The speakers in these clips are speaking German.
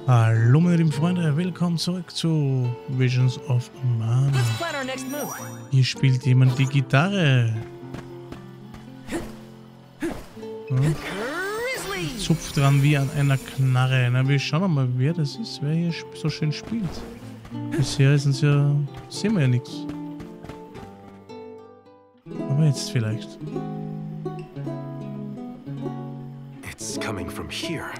Hallo meine lieben Freunde, willkommen zurück zu Visions of Mana. Hier spielt jemand die Gitarre. Ja. Zupft dran wie an einer Knarre. Na, wir schauen mal, wer das ist, wer hier so schön spielt. Bisher sehen wir ja nichts. Aber jetzt vielleicht. It's coming from here.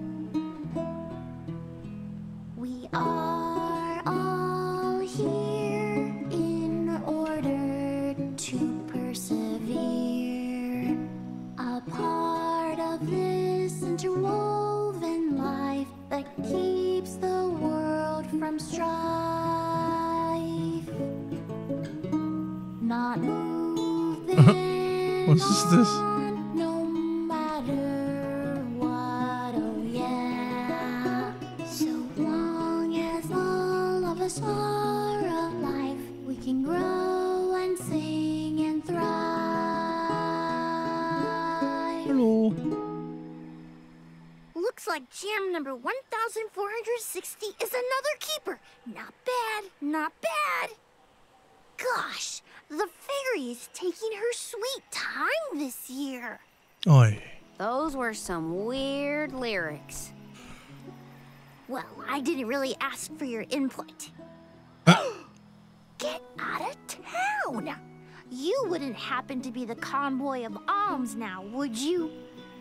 We are all here in order to persevere. A part of this interwoven life that keeps the world from strife. Not moving. Was ist das? No matter what, oh yeah. So long as all of us are alive, we can grow and sing and thrive. Hallo. Looks like jam number 1460 is another keeper. Not bad, not bad. Gosh, the fairy is taking her sweet time this year. Oi. Those were some weird lyrics. Well, I didn't really ask for your input. Get out of town! You wouldn't happen to be the convoy of alms now, would you?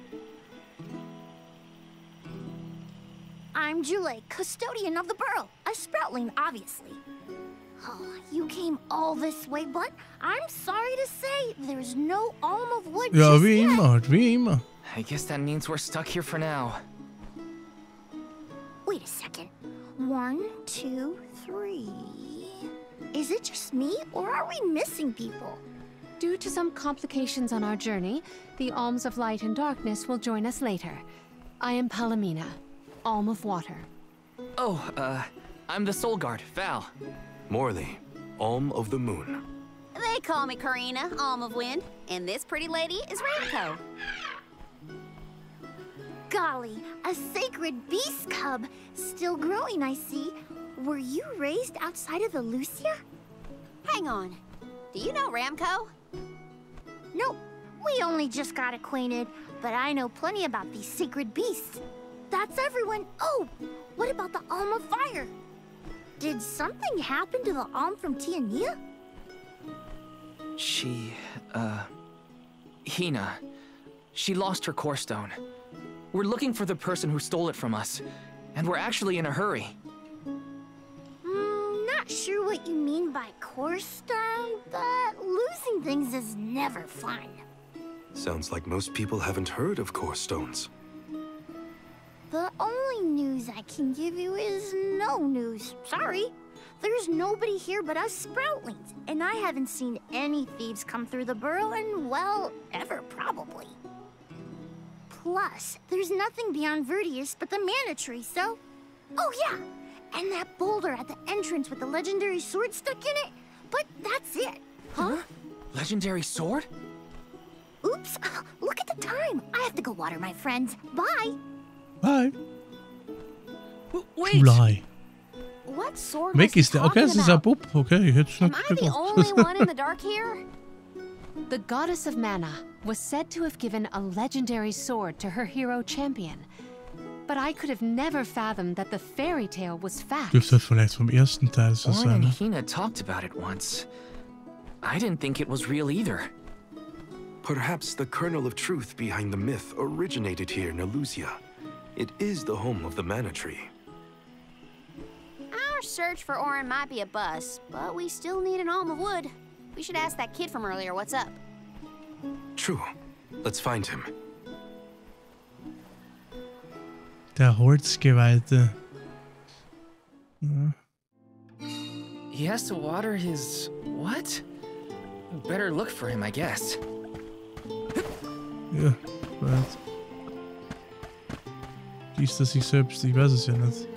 I'm Jule, custodian of the burrow. A sproutling, obviously. Oh, you came all this way, but I'm sorry to say there's no alm of wood Ja, just wie yet. immer, wie immer. I guess that means we're stuck here for now. Wait a second. 1, 2, 3. Is it just me, or are we missing people? Due to some complications on our journey, the Alms of Light and Darkness will join us later. I am Palomina, Alm of Water. Oh, I'm the Soul Guard, Val. Morley, Alm of the Moon. They call me Karina, Alm of Wind, and this pretty lady is Ramco. Golly, a sacred beast cub. Still growing, I see. Were you raised outside of Elusia? Hang on. Do you know Ramco? Nope. We only just got acquainted, but I know plenty about these sacred beasts. That's everyone. Oh, what about the Alm of Fire? Did something happen to the Alm from Tiania? She, Hina. She lost her core stone. We're looking for the person who stole it from us, and we're actually in a hurry. Not sure what you mean by core stone, but losing things is never fun. Sounds like most people haven't heard of core stones. The only news I can give you is no news. Sorry. There's nobody here but us Sproutlings, and I haven't seen any thieves come through the burrow in, well, ever probably. Plus, there's nothing beyond Vertius but the mana tree, so... Oh yeah! And that boulder at the entrance with the legendary sword stuck in it. But that's it. Huh? Legendary sword? Oops. Look at the time. I have to go water my friends. Bye. Bye. Wait! July. What sword Weg was ist he der. Okay, talking es ist ein about? Bub. Okay, ich hätte es Am nicht I the only gedacht. one in the dark here? The Goddess of Mana was said to have given a legendary sword to her hero champion. But I could have never fathomed that the fairy tale was fact. Dürfte das vielleicht vom ersten Teil so Orin sein, and ne? Hina talked about it once. I didn't think it was real either. Perhaps the kernel of truth behind the myth originated here in Elusia. It is the home of the mana tree. Our search for Orin might be a bust, but we still need an alm of wood. We should ask that kid from earlier what's up. True. Let's find him. Der Holzgeweihte. Ja. He has to water his... what? Better look for him, I guess. Ja, warte. Gießt er sich selbst? Ich weiß es ja nicht.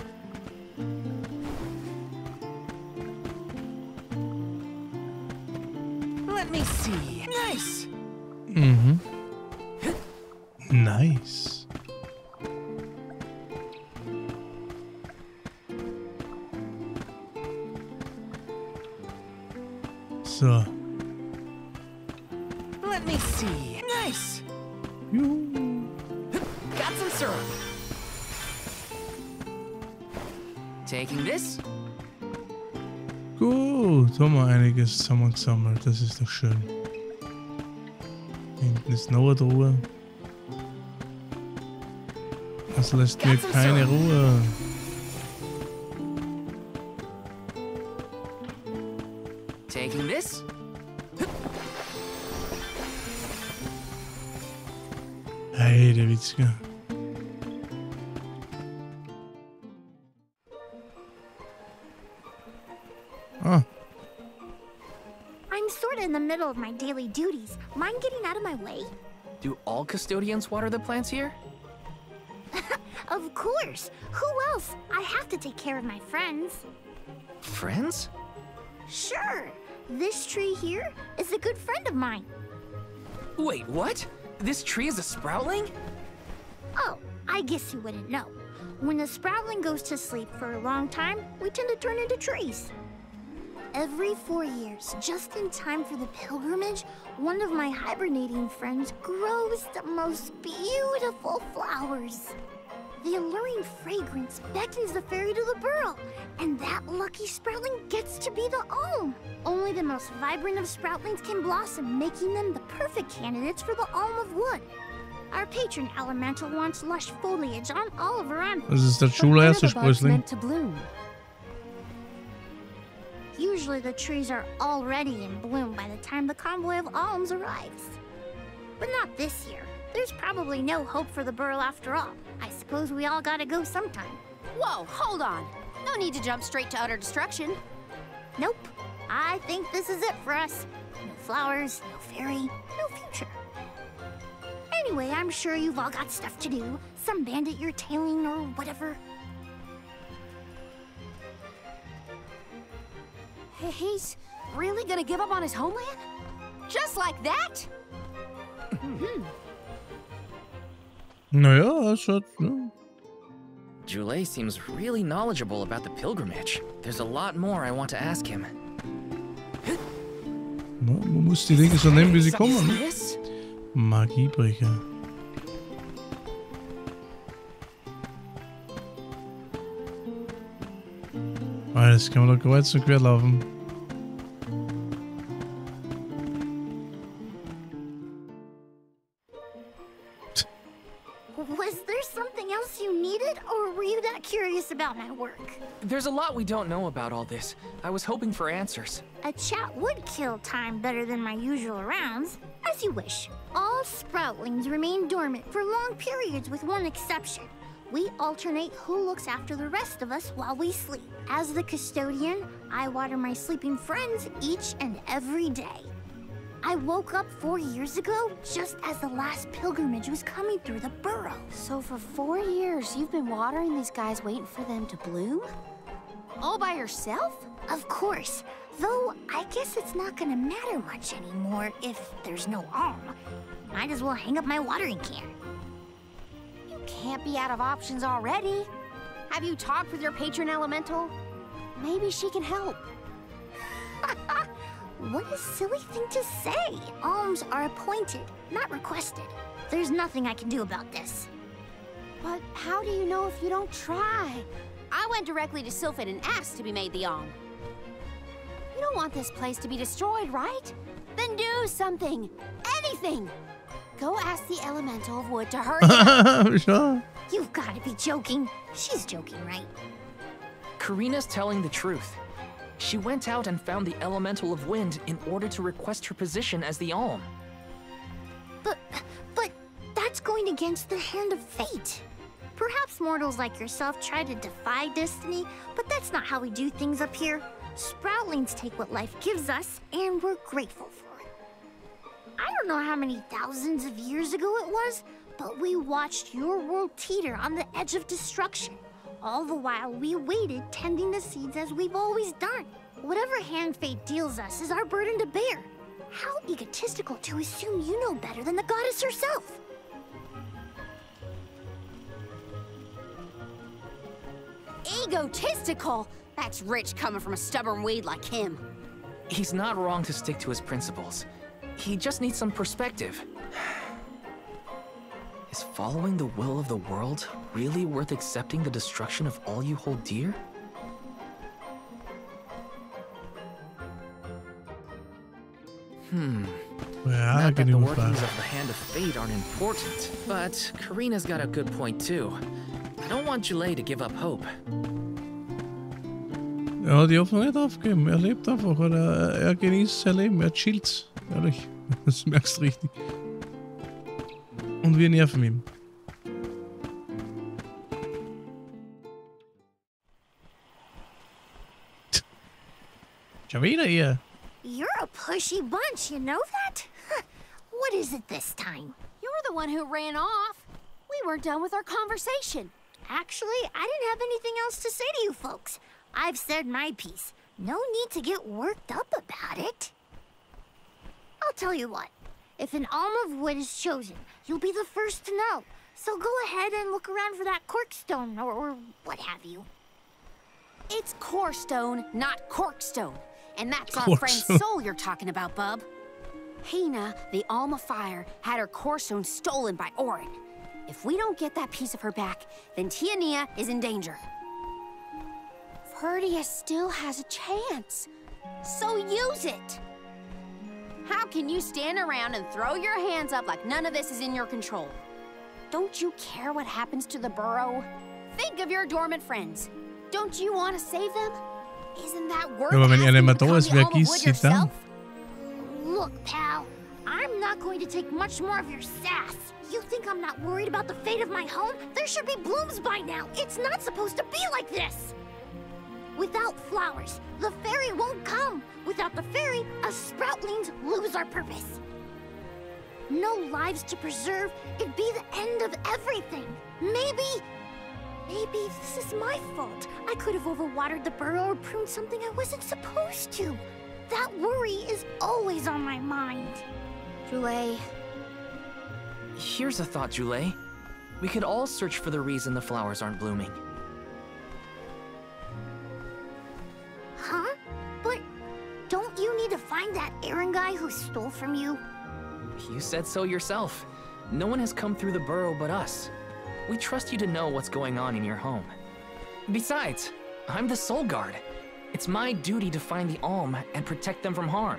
Let me see. Nice! Mhm. Nice. So. Let me see. Nice. Juhu. Got some syrup. Taking this. Gut, haben wir einiges zusammengesammelt. Das ist doch schön. Hinten ist noch eine Truhe. Das lässt mir keine Ruhe. Taking this. Hey, der Witzke. Ah, I'm sort of in the middle of my daily duties. Mind getting out of my way? Do all custodians water the plants here? Of course. Who else? I have to take care of my friends. Friends? Sure. This tree here is a good friend of mine. Wait, what? This tree is a sproutling? Oh, I guess you wouldn't know. When a sproutling goes to sleep for a long time, we tend to turn into trees. Every 4 years, just in time for the pilgrimage, one of my hibernating friends grows the most beautiful flowers. The alluring fragrance beckons the fairy to the burrow, and that lucky sproutling gets to be the alm. Only the most vibrant of sproutlings can blossom, making them the perfect candidates for the alm of wood. Our patron elemental wants lush foliage on all of her animals. das ist der But when are Schulerste the buds Sprössling. meant to bloom? Usually the trees are already in bloom by the time the convoy of alms arrives. But not this year. There's probably no hope for the burrow after all. I suppose we all gotta go sometime. Whoa, hold on. No need to jump straight to utter destruction. Nope. I think this is it for us. No flowers, no fairy, no future. Anyway, I'm sure you've all got stuff to do. Some bandit you're tailing or whatever. He's really gonna give up on his homeland? Just like that? Naja, es hat, ja. Jule seems really knowledgeable about the pilgrimage. There's a lot more I want to ask him. Na, man muss die Dinge so nehmen, wie sie kommen. Ne? This? Magiebrecher. Das kann man doch kreuz und quer laufen. Was there something else you needed, or were you that curious about my work? There's a lot we don't know about all this. I was hoping for answers. A chat would kill time better than my usual rounds. As you wish. All sproutlings remain dormant for long periods with one exception. We alternate who looks after the rest of us while we sleep. As the custodian, I water my sleeping friends each and every day. I woke up 4 years ago, just as the last pilgrimage was coming through the burrow. So for 4 years, you've been watering these guys waiting for them to bloom? All by yourself? Of course. Though, I guess it's not gonna matter much anymore if there's no alm. Might as well hang up my watering can. You can't be out of options already. Have you talked with your patron elemental? Maybe she can help. What a silly thing to say. Alms are appointed, not requested. There's nothing I can do about this. But how do you know if you don't try? I went directly to Sylphid and asked to be made the alm. You don't want this place to be destroyed, right? Then do something. Anything. Go ask the elemental of wood to hurry. Sure. You've got to be joking. She's joking, right? Karina's telling the truth. She went out and found the elemental of wind in order to request her position as the alm. But that's going against the hand of fate. Perhaps mortals like yourself try to defy destiny, but that's not how we do things up here. Sproutlings take what life gives us, and we're grateful for it. I don't know how many thousands of years ago it was, but we watched your world teeter on the edge of destruction. All the while we waited, tending the seeds as we've always done. Whatever hand fate deals us is our burden to bear. How egotistical to assume you know better than the goddess herself. Egotistical? That's rich coming from a stubborn weed like him. He's not wrong to stick to his principles. He just needs some perspective. Is following the will of the world really worth accepting the destruction of all you hold dear? Ja, Not that the genug workings Frage. of the Hand of Fate aren't important, but Karina's got a good point too. I don't want Julei to give up hope. Ja, die Hoffnung nicht aufgeben. Er lebt einfach, oder er genießt sein Leben, er chillt. Ehrlich, das merkst du richtig. Und wir nerven ihm. Schon wieder ihr. You're a pushy bunch, you know that? What is it this time? You're the one who ran off. We weren't done with our conversation. Actually, I didn't have anything else to say to you folks. I've said my piece. No need to get worked up about it. I'll tell you what. If an alm of wood is chosen, you'll be the first to know. So go ahead and look around for that corkstone or what have you. It's Corestone, not Corkstone. And that's our friend Corkstone. Soul you're talking about, bub. Hina, the Alma Fire, had her Corestone stolen by Orin. If we don't get that piece of her back, then Tiania is in danger. Verdia still has a chance. So use it. How can you stand around and throw your hands up like none of this is in your control? Don't you care what happens to the burrow? Think of your dormant friends. Don't you want to save them? Isn't that worth Ja, aber wenn er asking nicht mehr to da become ist, the wer Alma gießt Wood sie dann? yourself? Look, pal, I'm not going to take much more of your sass. You think I'm not worried about the fate of my home? There should be blooms by now. It's not supposed to be like this. Without flowers, the fairy won't come. Without the fairy, us sproutlings lose our purpose. No lives to preserve, it'd be the end of everything. Maybe this is my fault. I could have overwatered the burrow or pruned something I wasn't supposed to. That worry is always on my mind. Julei, Here's a thought, Julei. We could all search for the reason the flowers aren't blooming. Huh? But don't you need to find that Aaron guy who stole from you? You said so yourself. No one has come through the burrow but us. We trust you to know what's going on in your home. Besides, I'm the Soul Guard. It's my duty to find the Alm and protect them from harm.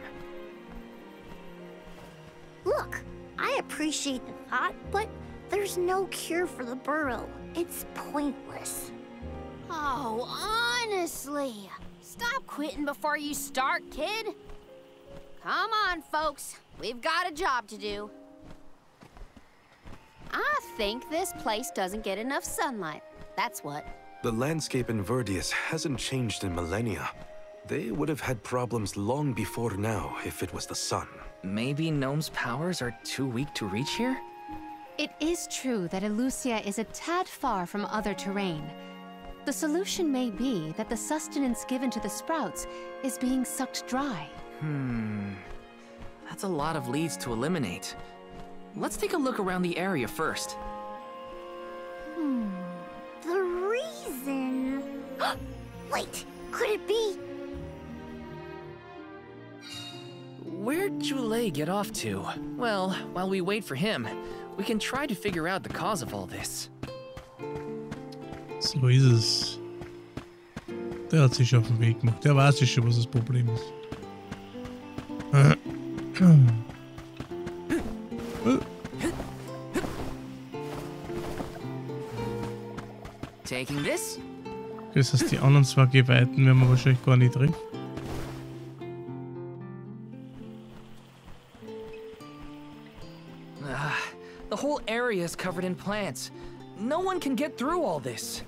Look, I appreciate the thought, but there's no cure for the burrow. It's pointless. oh, honestly. Stop quitting before you start, kid. Come on, folks. We've got a job to do. I think this place doesn't get enough sunlight. That's what. The landscape in Verdius hasn't changed in millennia. They would have had problems long before now if it was the sun. Maybe Gnome's powers are too weak to reach here? It is true that Elusia is a tad far from other terrain. The solution may be that the sustenance given to the sprouts is being sucked dry. That's a lot of leads to eliminate. Let's take a look around the area first. The reason... Wait, could it be... Where'd Julei get off to? Well, while we wait for him, we can try to figure out the cause of all this. So ist es. Der hat sich auf den Weg gemacht. Der weiß ja schon, was das Problem ist. Taking this? Das heißt, die anderen zwei Geweihten werden wir wahrscheinlich gar nicht treffen. The whole area is covered in plants. No one can get through all this.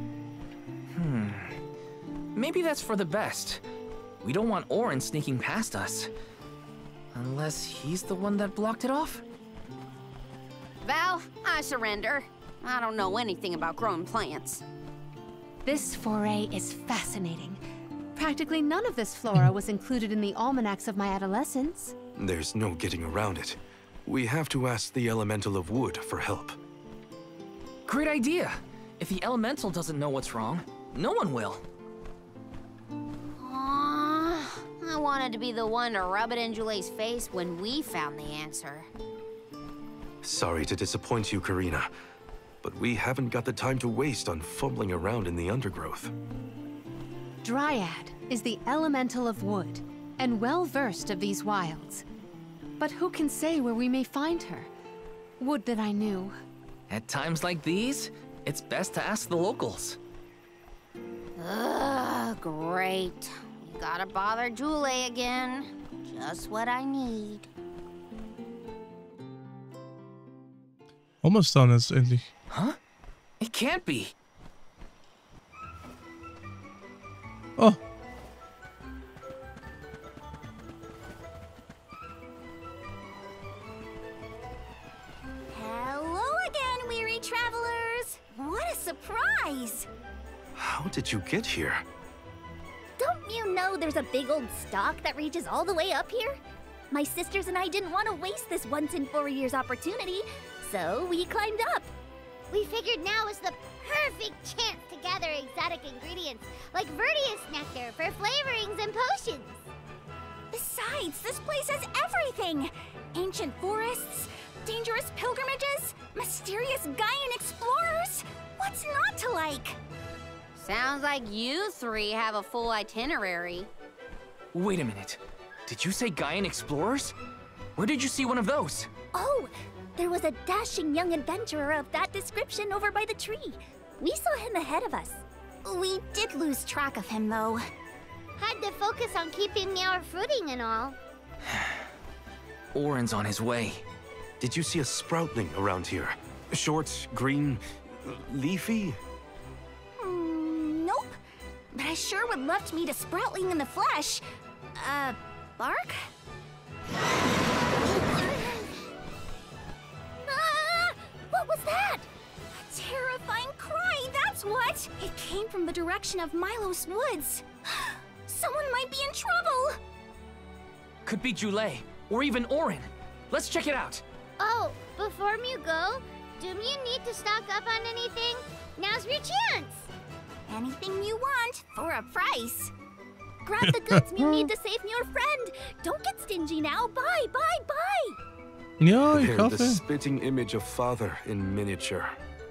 Maybe that's for the best. We don't want Orin sneaking past us. Unless he's the one that blocked it off? Val, I surrender. I don't know anything about growing plants. This foray is fascinating. Practically none of this flora was included in the almanacs of my adolescence. There's no getting around it. We have to ask the Elemental of Wood for help. Great idea! If the Elemental doesn't know what's wrong, no one will. Aw, I wanted to be the one to rub it in Jule's face when we found the answer. Sorry to disappoint you, Karina, but we haven't got the time to waste on fumbling around in the undergrowth. Dryad is the elemental of wood, and well-versed of these wilds. But who can say where we may find her? Would that I knew. At times like these, it's best to ask the locals. Ugh, great. We gotta bother Jule again. Just what I need. Almost done jetzt endlich. Huh? It can't be. Oh. Hello again, weary travelers! What a surprise! How did you get here? Don't you know there's a big old stalk that reaches all the way up here? My sisters and I didn't want to waste this once in 4 years opportunity, so we climbed up. We figured now was the perfect chance to gather exotic ingredients like Verdius nectar for flavorings and potions. Besides, this place has everything! Ancient forests, dangerous pilgrimages, mysterious Gaian explorers! What's not to like? Sounds like you three have a full itinerary. Wait a minute. Did you say Gaian explorers? Where did you see one of those? Oh, there was a dashing young adventurer of that description over by the tree. We saw him ahead of us. We did lose track of him, though. Had to focus on keeping our footing and all. Orin's on his way. Did you see a sproutling around here? Short, green, leafy? Nope. But I sure would love to meet a sproutling in the flesh. Bark? What was that? A terrifying cry, that's what! It came from the direction of Milos Woods. Someone might be in trouble! Could be Jule, or even Orin. Let's check it out. Oh, before you go, do you need to stock up on anything? Now's your chance! Anything you want, for a price. Grab the goods you need to save your friend. Don't get stingy now. Bye, bye, bye! Ja, ich They're the hoffe. spitting image of father in miniature.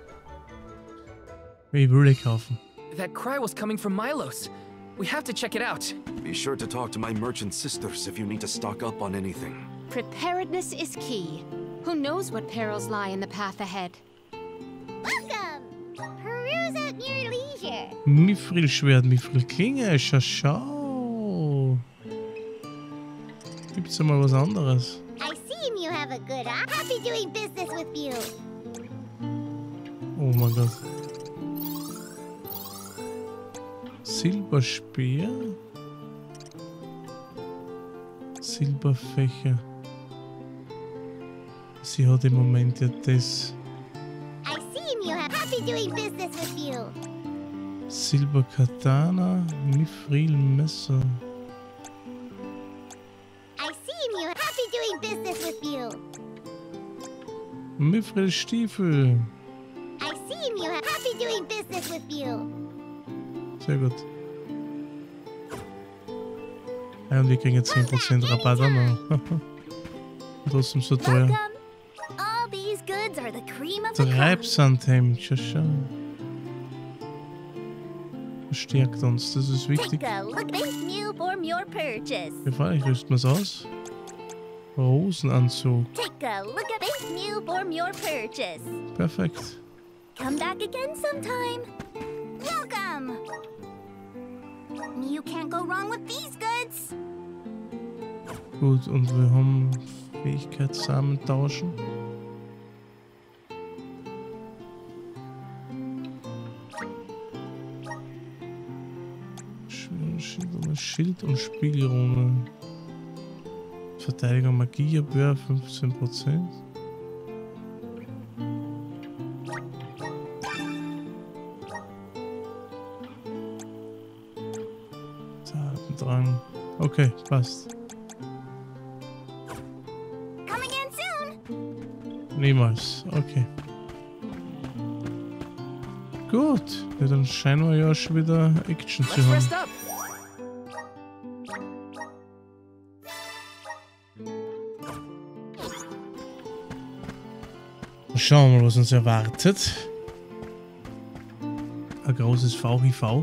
Ich würde kaufen. That cry was coming from Milos. We have to check it out. Be sure to talk to my merchant sisters if you need to stock up on anything. Preparedness is key. Who knows what perils lie in the path ahead? Welcome! Peruse at your leisure. Mithril-Schwert, Mithril-Klinge, schau. Gibt's ja mal was anderes? I see you have a good eye. Happy doing business with you. Oh mein Gott. Silberspeer. Silberfächer. Sie hat im Moment ja das. I see you have happy doing business with you. Silberkatana, Mithril-Messer. I see you happy doing business with you. Mithril-Stiefel. I see you happy doing business with you. Sehr gut. Ja, und wir kriegen jetzt 10% Rabatt auch noch. Trotzdem so teuer. Welcome. All these goods are the cream of the crop. Treibsandhemd, schau. Verstärkt uns, das ist wichtig. Take a look. Thank you for your purchase. Gefallen, rüsten wir es aus. Rosenanzug. Take a look at thank you for your purchase. Perfekt. Come back again sometime. Welcome. You can't go wrong with these goods. Gut, und wir haben Fähigkeit Samen tauschen. Schild und Spiegelrune. Verteidigung Magieabwehr 15%. Tatendrang. Okay, passt. Come again soon. Niemals. Okay. Gut. Ja, dann scheinen wir ja schon wieder Action zu Let's haben. rest up. Schauen wir mal, was uns erwartet. Ein großes Fauchi-Fauch.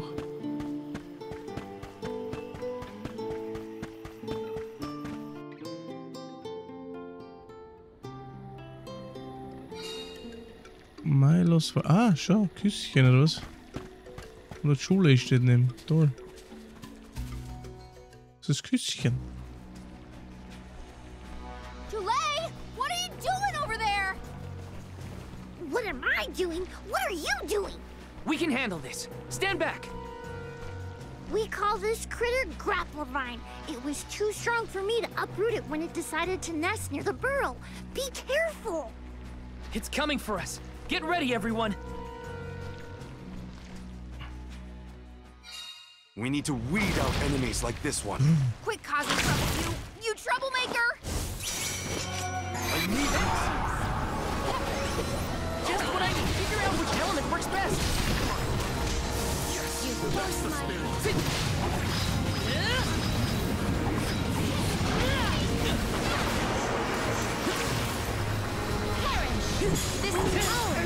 Milos. Ah, schau, Küsschen oder was? Oder die Schule steht neben. Toll. Das ist Küsschen. Julie, what are you doing over there? What am I doing? What are you doing? We can handle this. Stand back. We call this critter Grapplevine. It was too strong for me to uproot it when it decided to nest near the burrow. Be careful! It's coming for us. Get ready, everyone. We need to weed out enemies like this one. Quit causing trouble, you troublemaker! I need this. Just what I need. Figure out which element works best. That's the spirit. This is power!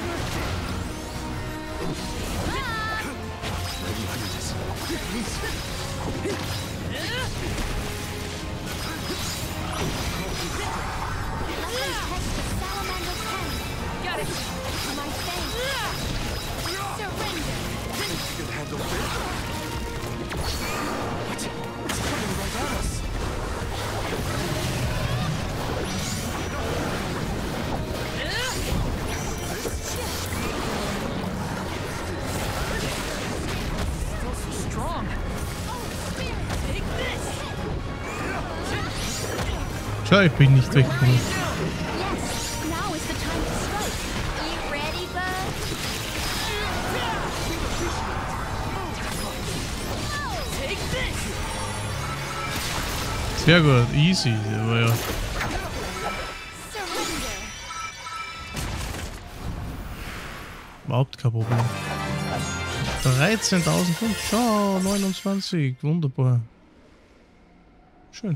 Got it. My thanks. Surrender. You can handle this. What? It's coming right at us. Still so strong. Take this. Schau, ich bin nicht weggekommen. Yes, now is the time to strike. You ready, bud? Take this. Sehr gut, easy. Aber ja. Surrender. Überhaupt kein Problem. 13.000 Pfund. Schau, 29. Wunderbar. Schön.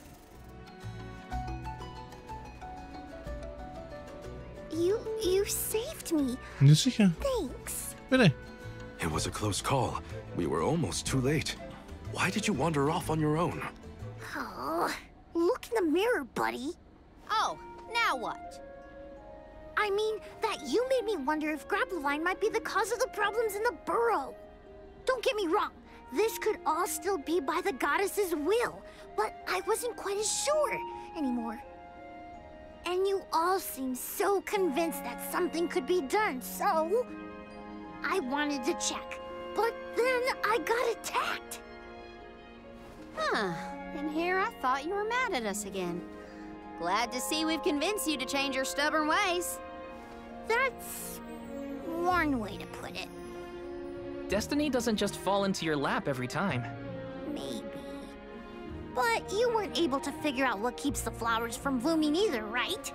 You saved me. Ja, sicher. Thanks. Bitte. It was a close call. We were almost too late. Why did you wander off on your own? Oh, look in the mirror, buddy. Oh, now what? I mean, that you made me wonder if Grapplevine might be the cause of the problems in the burrow. Don't get me wrong. This could all still be by the goddess's will, but I wasn't quite as sure anymore. And you all seem so convinced that something could be done, so I wanted to check. But then I got attacked. Huh. And here I thought you were mad at us again. Glad to see we've convinced you to change your stubborn ways. That's one way to put it. Destiny doesn't just fall into your lap every time. Maybe. But you weren't able to figure out what keeps the flowers from blooming either, right?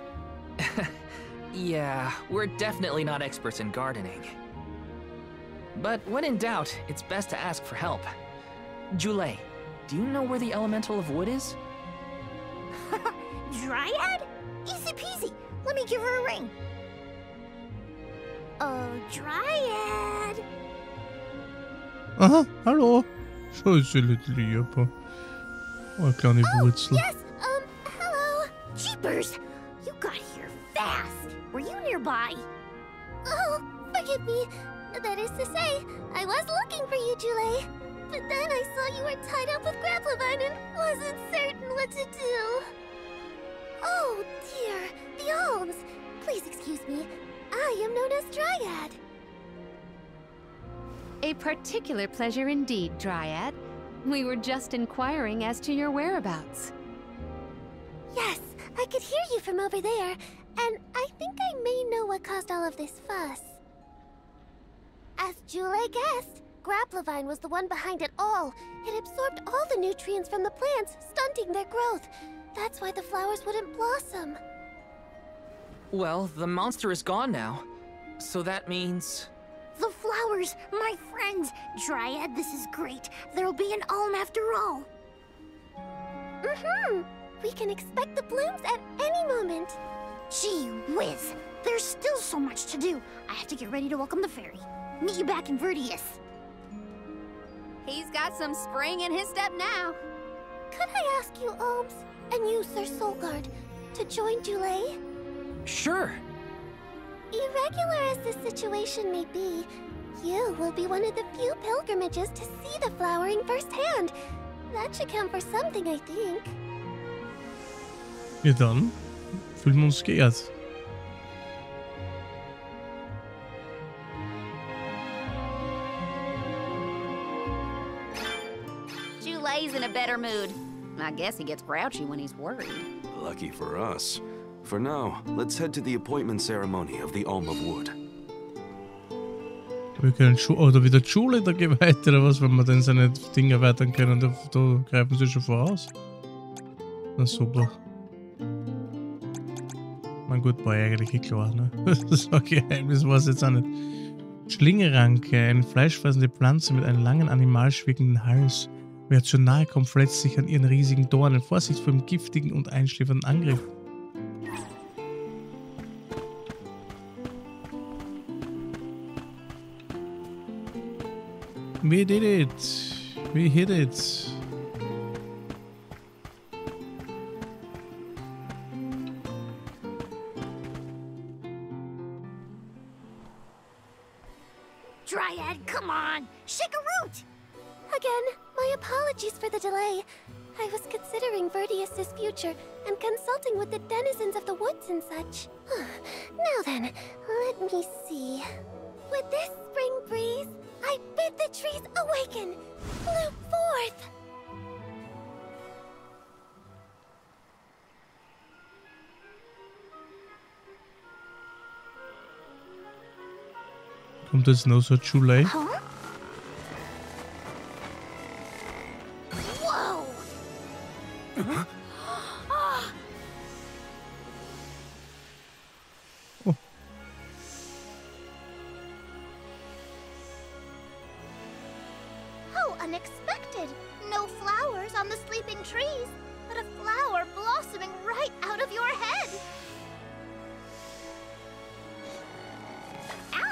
Yeah, we're definitely not experts in gardening. But when in doubt, it's best to ask for help. Julie, do you know where the elemental of wood is? Dryad? Easy peasy. Let me give her a ring. Oh, Dryad. Aha, hallo. Scheiße, lieb. Oh, kleine Wurzel. Yes, hello. Jeepers. You got here fast. Were you nearby? Oh, forgive me. That is to say, I was looking for you, Julie. But then I saw you were tied up with Grapplevine and wasn't certain what to do. Oh, dear. The alms. Please excuse me. I am known as Dryad. A particular pleasure indeed, Dryad. We were just inquiring as to your whereabouts. Yes, I could hear you from over there, and I think I may know what caused all of this fuss. As Julie guessed, Grapplevine was the one behind it all. It absorbed all the nutrients from the plants, stunting their growth. That's why the flowers wouldn't blossom. Well, the monster is gone now. So that means... The flowers, my friends. Dryad, this is great. There'll be an alm after all. We can expect the blooms at any moment. Gee whiz, there's still so much to do. I have to get ready to welcome the fairy. Meet you back in Vertius. He's got some spring in his step now. Could I ask you, Ohms, and you, Sir Solgard, to join Julay? Sure. Irregular as this situation may be, you will be one of the few pilgrimages to see the flowering firsthand. That should count for something, I think. Ja dann, fühlen wir uns geehrt. Julay's in a better mood. I guess he gets grouchy when he's worried. Lucky for us. For now, let's head to the appointment ceremony of the Alm of Wood. Wir können oder wieder die Schule da gehen weiter oder was, wenn wir dann seine Dinge erweitern können. Da greifen sie schon voraus. Na super. Mein gut, war eigentlich eh klar, ne? So ein Geheimnis war es jetzt auch nicht. Schlingeranke, eine fleischfressende Pflanze mit einem langen animalisch wirkenden Hals. Wer zu nahe kommt, verletzt sich an ihren riesigen Dornen. Vorsicht vor dem giftigen und einschläfernden Angriff. We did it. We hit it. Dryad, come on! Shake a root! Again, my apologies for the delay. I was considering Vertius' future and consulting with the denizens of the woods and such. Now then, let me see. With this spring breeze, I bid the trees awaken, bloom forth. Kommt jetzt noch so Julay? Huh? Whoa! Oh. How unexpected! No flowers on the sleeping trees, but a flower blossoming right out of your head! Ow!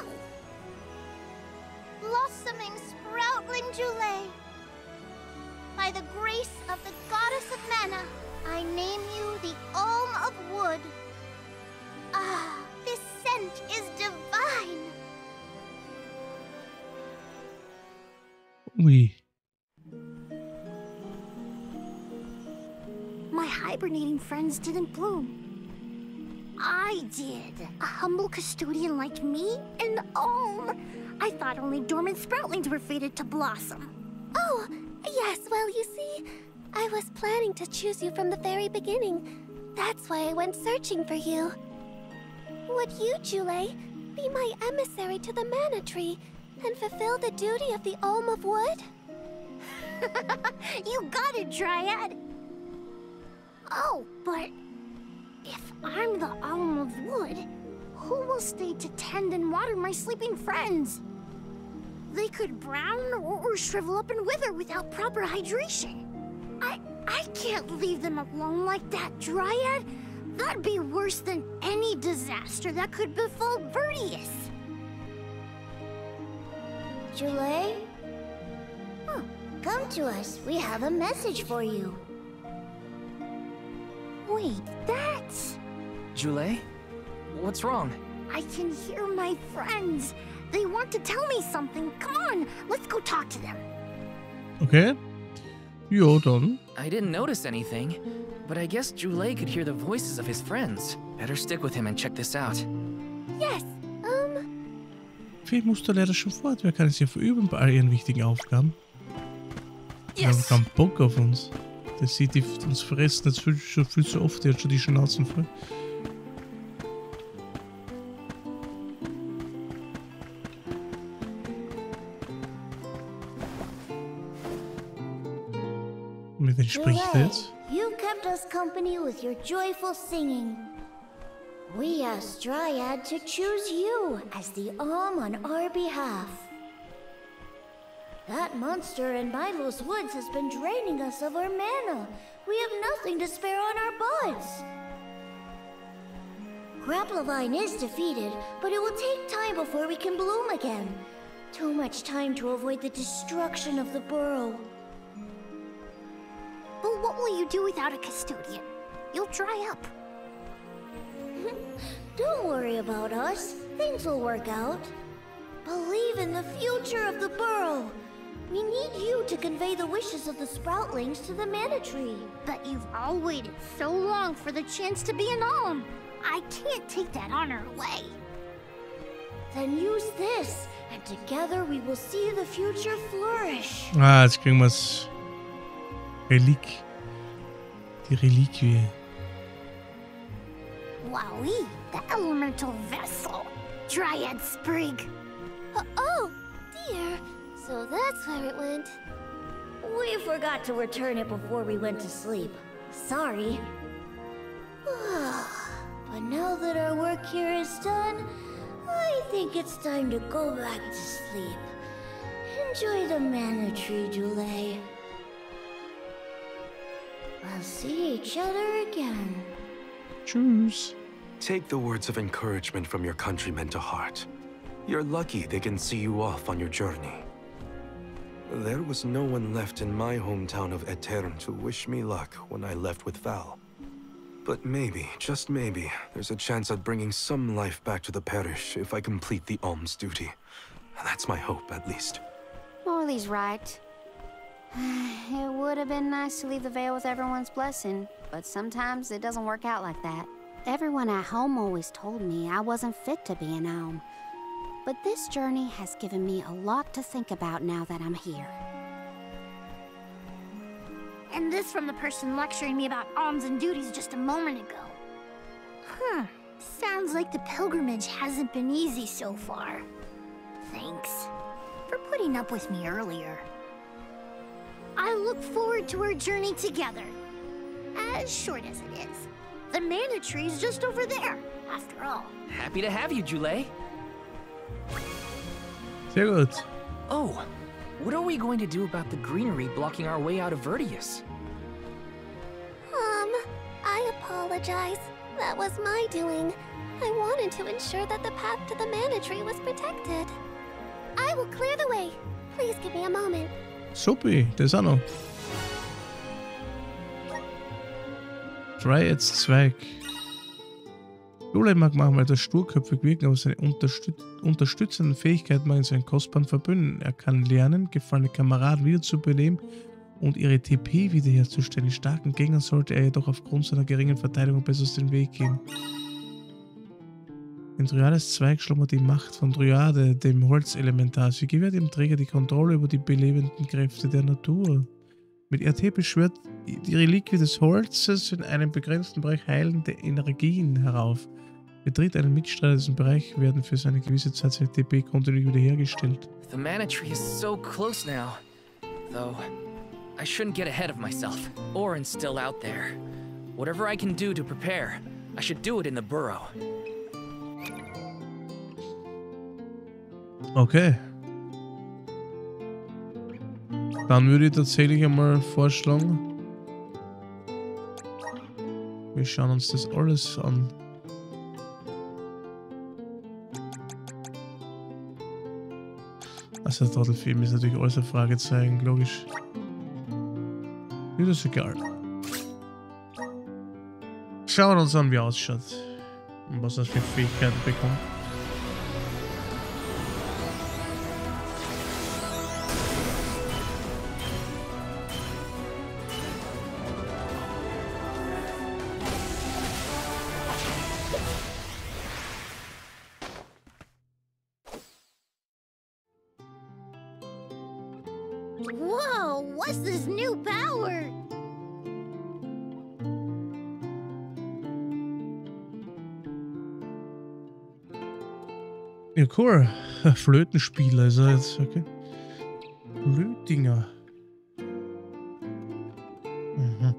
Blossoming sproutling Julay. By the grace of the goddess of mana, I name you the Alm of Wood. Ah, this scent is divine! Ui. My hibernating friends didn't bloom. I did. A humble custodian like me? An Alm? I thought only dormant sproutlings were fated to blossom. Oh, yes, well, you see, I was planning to choose you from the very beginning. That's why I went searching for you. Would you, Julay, be my emissary to the Mana Tree and fulfill the duty of the Alm of Wood? You got it, Dryad! Oh, but if I'm the Alm of Wood, who will stay to tend and water my sleeping friends? They could brown or shrivel up and wither without proper hydration. I can't leave them alone like that, Dryad. That'd be worse than any disaster that could befall Vertius. Julay? Oh, come to us. We have a message for you. Wait, that's... Julay? What's wrong? I can hear my friends. They want to tell me something. Come on, let's go talk to them. Okay. Jo, dann. I didn't notice anything, but I guess Julay could hear the voices of his friends. Better stick with him and check this out. Yes, Fee musste leider schon fort. Wer kann es hier verüben bei all ihren wichtigen Aufgaben? Wir haben keinen Bock auf uns. Der sieht die uns fressen, das fühlt schon viel zu oft, der hat schon die Schnauzen voll. Mit wem spricht er jetzt? You kept us company with your joyful singing. We asked Dryad to choose you as the Alm on our behalf. That monster in Milo's woods has been draining us of our mana. We have nothing to spare on our buds. Grapplovine is defeated, but it will take time before we can bloom again. Too much time to avoid the destruction of the burrow. But what will you do without a custodian? You'll dry up. Don't worry about us. Things will work out. Believe in the future of the burrow. We need you to convey the wishes of the Sproutlings to the Mana Tree. But you've all waited so long for the chance to be an Alm. I can't take that honor away. Then use this, and together we will see the future flourish. Ah, jetzt kriegen wir's. Relik. Die Reliquie. Wowie, the elemental vessel. Dryad Sprig. Oh, dear. So that's where it went. We forgot to return it before we went to sleep. Sorry. But now that our work here is done, I think it's time to go back to sleep. Enjoy the Mana Tree, Jule. We'll see each other again. Tschüss. Take the words of encouragement from your countrymen to heart. You're lucky they can see you off on your journey. There was no one left in my hometown of Aetern to wish me luck when I left with Val. But maybe, just maybe, there's a chance at bringing some life back to the parish if I complete the alms duty. That's my hope, at least. Morley's right. It would have been nice to leave the Vale with everyone's blessing, but sometimes it doesn't work out like that. Everyone at home always told me I wasn't fit to be an Alm. But this journey has given me a lot to think about now that I'm here. And this from the person lecturing me about alms and duties just a moment ago. Sounds like the pilgrimage hasn't been easy so far. Thanks for putting up with me earlier. I look forward to our journey together. As short as it is. The Mana Tree's just over there, after all. Happy to have you, Jule. Sehr gut. Oh, what are we going to do about the greenery blocking our way out of Vertius? I apologize. That was my doing. I wanted to ensure that the path to the Mana Tree was protected. I will clear the way. Please give me a moment. Supi, das ist auch noch. Dryads Zweig. Jule mag manchmal das sturköpfig wirken, aber seine unterstützenden Fähigkeiten machen seinen kostbaren Verbündeten. Er kann lernen, gefallene Kameraden wiederzubeleben und ihre TP wiederherzustellen. Starken Gegnern sollte er jedoch aufgrund seiner geringen Verteidigung besser aus dem Weg gehen. In Dryades Zweig schlummert die Macht von Dryade, dem Holzelementar. Sie gewährt dem Träger die Kontrolle über die belebenden Kräfte der Natur. Mit RT beschwört die Reliquie des Holzes in einem begrenzten Bereich heilende Energien herauf. Betritt einen Mitstreiter in diesem Bereich, werden für eine gewisse Zeit seine TP kontinuierlich wiederhergestellt. The Mana Tree is so close now. Though, I shouldn't get ahead of myself, or instill out there. Whatever I can do to prepare, I should do it in the burrow. Okay. Dann würde ich tatsächlich einmal vorschlagen, wir schauen uns das alles an. Also der Trottelfilm ist natürlich alles ein Fragezeichen, logisch. Mir ist egal. Schauen wir uns an, wie er ausschaut. Und was er für Fähigkeiten bekommt. Whoa, what's this new power? Ja, cool. Flötenspieler ist er jetzt, okay. Flötinger. Mhm.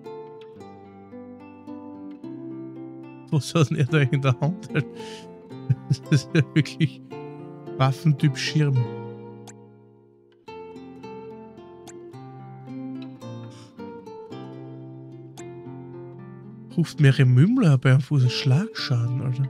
Was hat denn er da in der Hand? Das ist ja wirklich Waffentyp Schirm. Ruft mehrere Mümmler herbei am Fuß. Schlagschaden, Alter.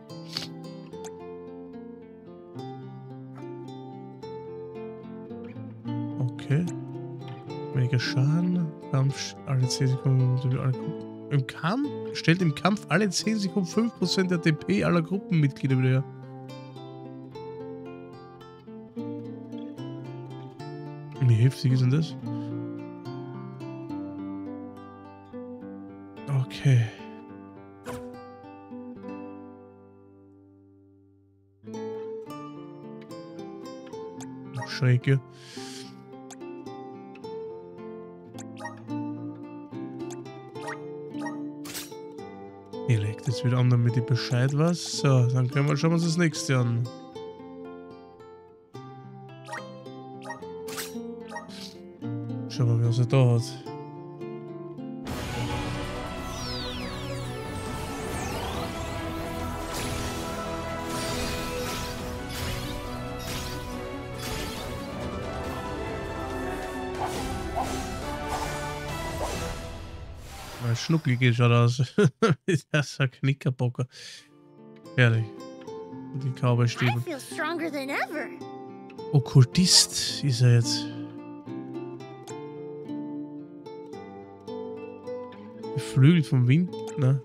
Okay. Weniger Schaden. Kampf alle 10 Sekunden. Im Kampf stellt im Kampf alle 10 Sekunden 5% der DP aller Gruppenmitglieder wieder her. Wie heftig ist denn das? Okay. Schräg, ja. Ihr legt jetzt wieder an, damit ich Bescheid weiß. So, dann können wir schauen uns das nächste an. Schauen wir mal, was er da hat. Schnucklig schaut aus. Das ist ein Knickerbocker. Herrlich. Und die Cowboy-Stiefel. Okkultist ist er jetzt. Geflügelt vom Wind, ne?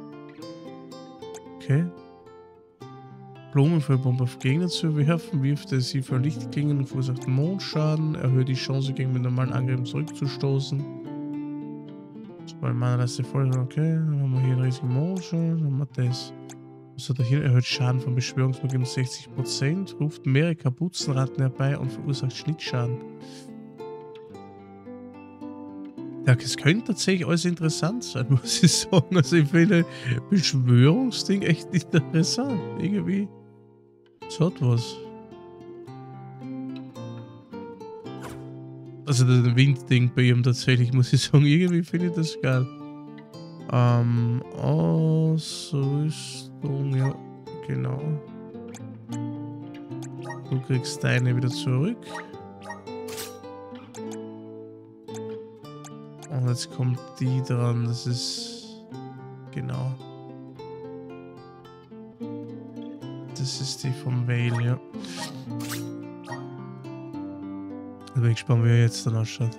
Okay. Blumenfeuerbombe auf Gegner zu werfen, wirft er sie für Lichtklingen und verursacht Mondschaden, erhöht die Chance, gegen mit normalen Angriffen zurückzustoßen. Weil man das voll, okay, dann haben wir hier einen riesigen Mondschaden, dann haben wir das. Was hat er hier? Erhöht Schaden von Beschwörungsmögen um 60%, ruft mehrere Kapuzenratten herbei und verursacht Schnittschaden. Ja, es könnte tatsächlich alles interessant sein, muss ich sagen. Also ich finde Beschwörungsding echt interessant. Irgendwie. Es hat was. Also das Windding bei ihm tatsächlich, muss ich sagen, irgendwie finde ich das geil. Ausrüstung, ja, genau. Du kriegst deine wieder zurück. Und jetzt kommt die dran, das ist, genau. Das ist die vom Vale, ja. Da bin ich gespannt, wie er jetzt dann ausschaut.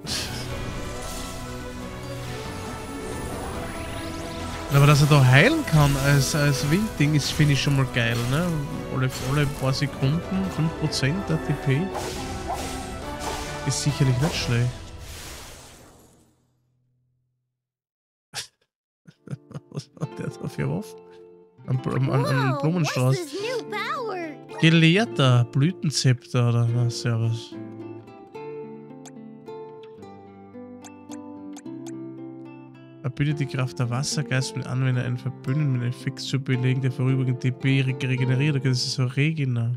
Aber dass er da heilen kann als Windding, ist, finde ich schon mal geil, ne? Alle paar Sekunden 5% der TP ist sicherlich nicht schlecht. Was hat der da für Waffen? An Blumenstrauß. Gelehrter Blütenzepter oder was? Servus. Erbietet die Kraft der Wassergeist mit Anwender einen Verbünden mit einem Effekt zu belegen, der vorübergehend TP regeneriert. Okay, das ist so Regina.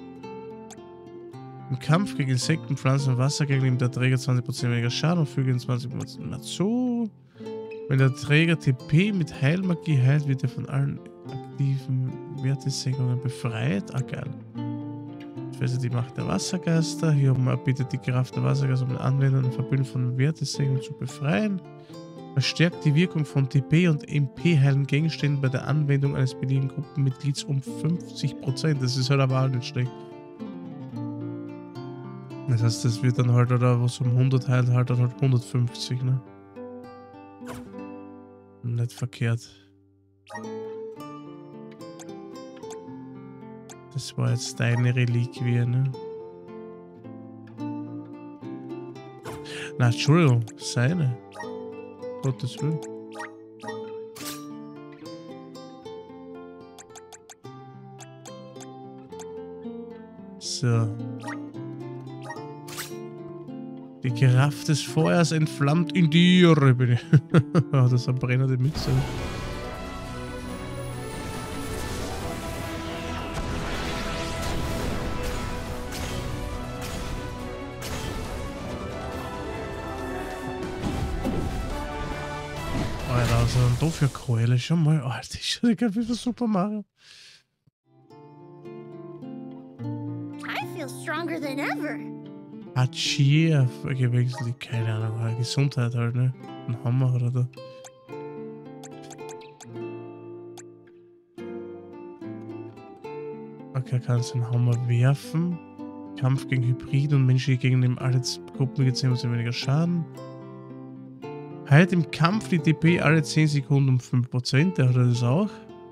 Im Kampf gegen Insekten, Pflanzen und Wassergänge nimmt der Träger 20% weniger Schaden und füge 20% dazu. Wenn der Träger TP mit Heilmagie heilt, wird er von allen aktiven Wertesenkungen befreit. Ah, geil. Also die Macht der Wassergeister. Hier oben erbietet die Kraft der Wassergeister, um den Anwender einen Verbünden von Wertesenkungen zu befreien. Verstärkt die Wirkung von TP und MP-heilen Gegenständen bei der Anwendung eines beliebigen Gruppenmitglieds um 50%. Das ist halt aber auch nicht schlecht. Das heißt, das wird dann halt, oder was um 100 heilt, halt dann halt 150, ne? Nicht verkehrt. Das war jetzt deine Reliquie, ne? Na, Entschuldigung, seine. Gottes Willen. So. Die Kraft des Feuers entflammt in dir. Oh, das ist eine brennende Mütze. Alter, was ist denn da für Keule? Schon mal. Alter, das ist schon wie für Super Mario. I feel stronger than ever. Achia gewechselt, keine Ahnung, Gesundheit halt, ne? Ein Hammer oder da. Okay, er kann seinen Hammer werfen. Kampf gegen Hybrid und menschliche Gegner nehmen alle Gruppen mit 10% weniger Schaden. Heilt im Kampf die DP alle 10 Sekunden um 5%. Der hat das auch.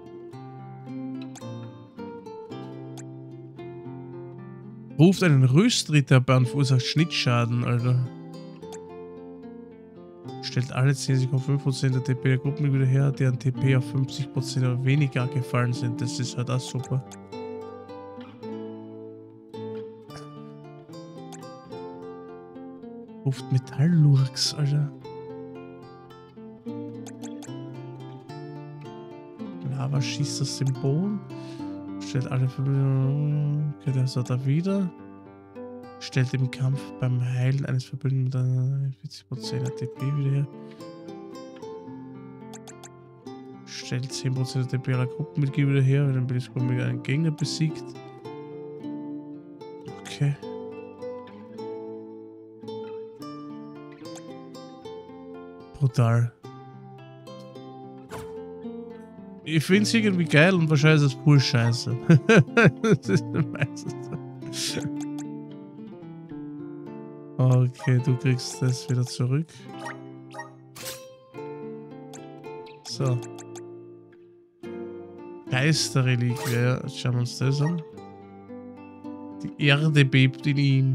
Ruft einen Rüstritter herbei und verursacht Schnittschaden, Alter. Stellt alle 10 Sekunden 5% der TP der Gruppen wieder her, deren TP auf 50% oder weniger gefallen sind. Das ist halt auch super. Ruft Metalllurks, Alter. Lava schießt das Symbol. Stellt alle Verbündeten. Okay, das hat er wieder. Stellt im Kampf beim Heilen eines Verbündeten mit 40% der TP wieder her. Stellt 10% der TP aller Gruppenmitglieder wieder her, wenn ein Bildungsgruppe einen Gegner besiegt. Okay. Brutal. Ich finde es irgendwie geil und wahrscheinlich ist es pur scheiße. Das ist meistens so. Okay, du kriegst das wieder zurück. So. Geisterreliquie, ja. Jetzt schauen wir uns das an. Die Erde bebt in ihm.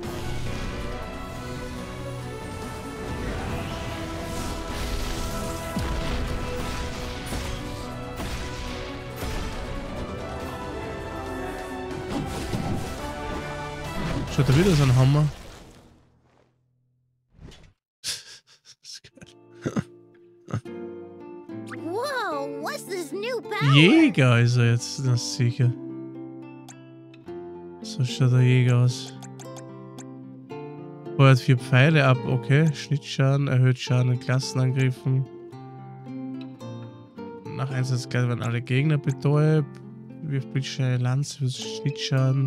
Schaut da wieder so ein Hammer. Whoa, what's this new power? Jäger ist er jetzt, das ist sicher. So schaut der Jäger aus. Feuert 4 Pfeile ab, okay. Schnittschaden, erhöht Schaden in Klassenangriffen. Nach Einsatzgeist werden alle Gegner betäubt. Wirft blitzschnelle Lanze für Schnittschaden.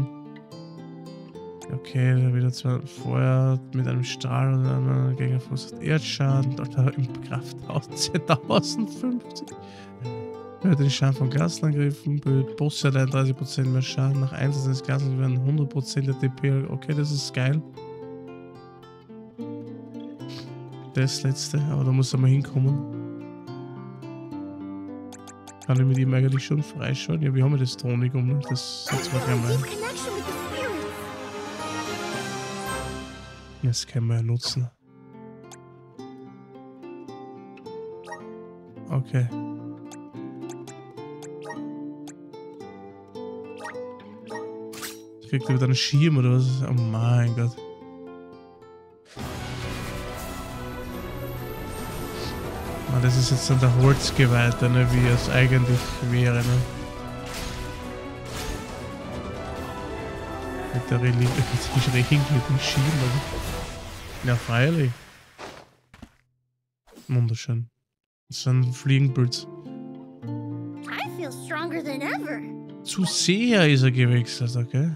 Okay, dann wieder Feuer mit einem Strahl und einem Gegner verursacht Erdschaden. Dort im Kraft 1050. Hört den Schaden von Klassenangriffen. Bosse hat 31% mehr Schaden. Nach Einsatz des Klassen werden 100% der DP. Okay, das ist geil. Das letzte, aber da muss er mal hinkommen. Kann ich mit ihm eigentlich schon freischauen? Ja, wir haben ja das Tonikum, ne? Das setzen wir gleich mal ein. Das können wir ja nutzen. Okay. Kriegt er wieder einen Schirm oder was? Oh mein Gott. Ah, das ist jetzt dann der Holzgeweihte, ne, wie es eigentlich wäre, ne? Mit der Reliquie, mit dem Schirm, oder? Ja, freilich. Wunderschön. Das ist ein Fliegenpilz. I feel stronger than ever. Zu sehr ist er gewechselt, okay?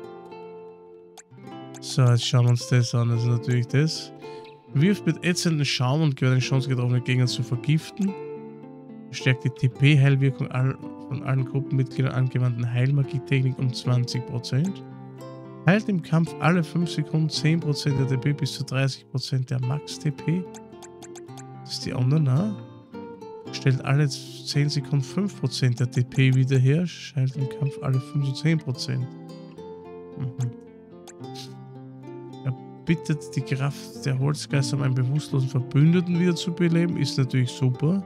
So, jetzt schauen wir uns das an. Das ist natürlich das. Wirft mit ätzenden Schaum und gewährt eine Chance, getroffene Gegner zu vergiften. Stärkt die TP-Heilwirkung von allen Gruppenmitgliedern angewandten Heilmagie-Technik um 20%. Heilt im Kampf alle 5 Sekunden 10% der TP bis zu 30% der Max-TP. Das ist die andere, ne? Stellt alle 10 Sekunden 5% der TP wieder her. Heilt im Kampf alle 5 zu 10%. Er bittet die Kraft der Holzgeister, um einen bewusstlosen Verbündeten wieder zu beleben. Ist natürlich super.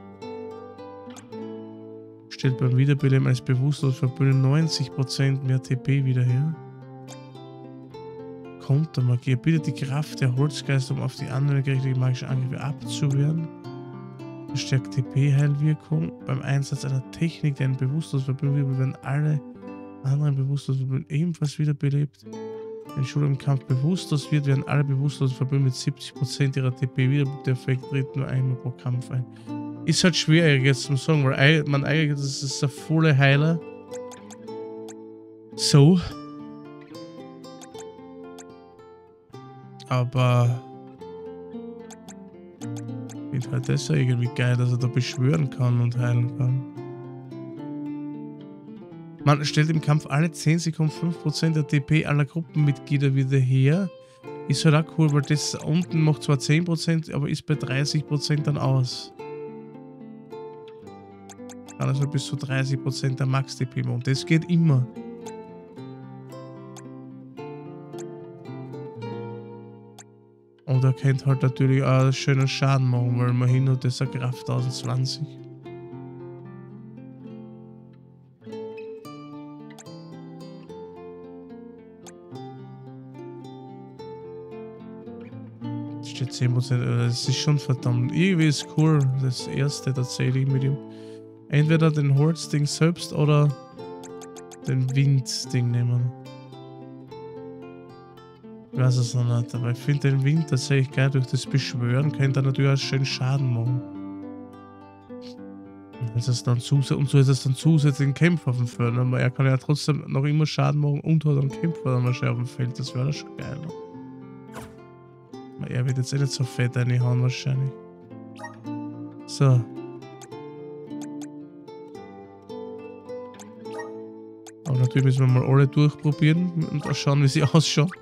Stellt beim Wiederbeleben eines bewusstlosen Verbündeten 90% mehr TP wieder her. Kontermagie. Er bittet die Kraft der Holzgeister, um auf die anderen gerichteten magischen Angriffe abzuwehren. Verstärkt TP-Heilwirkung. Beim Einsatz einer Technik, die einen bewusstlosen Verbündeten wiederbelebt, werden alle anderen bewusstlosen Verbündeten ebenfalls wiederbelebt. Wenn Schule im Kampf bewusstlos wird, werden alle bewusstlosen Verbündeten mit 70% ihrer TP wiederbelebt. Der Effekt tritt nur einmal pro Kampf ein. Ist halt schwierig jetzt zum Sagen, weil man eigentlich, das ist der volle Heiler. So. Aber ich finde halt das ja irgendwie geil, dass er da beschwören kann und heilen kann. Man stellt im Kampf alle 10 Sekunden 5% der TP aller Gruppenmitglieder wieder her. Ist halt auch cool, weil das unten macht zwar 10%, aber ist bei 30% dann aus. Kann also bis zu 30% der Max-TP machen. Das geht immer. Und er könnte halt natürlich auch schönen Schaden machen, weil man hin und das eine Kraft 1020. Das steht 10%, das ist schon verdammt. Irgendwie ist cool, das erste tatsächlich mit ihm. Entweder den Holzding selbst oder den Windding nehmen. Ich weiß es noch nicht, aber ich finde den Wind tatsächlich geil. Durch das Beschwören könnte er natürlich auch schön Schaden machen. Und so ist es dann zusätzlich ein Kämpfer auf dem Feld. Aber er kann ja trotzdem noch immer Schaden machen und hat einen Kämpfer dann wahrscheinlich auf dem Feld. Das wäre schon geil. Aber er wird jetzt eh nicht so fett reinhauen wahrscheinlich. So. Aber natürlich müssen wir mal alle durchprobieren und auch schauen, wie sie ausschauen.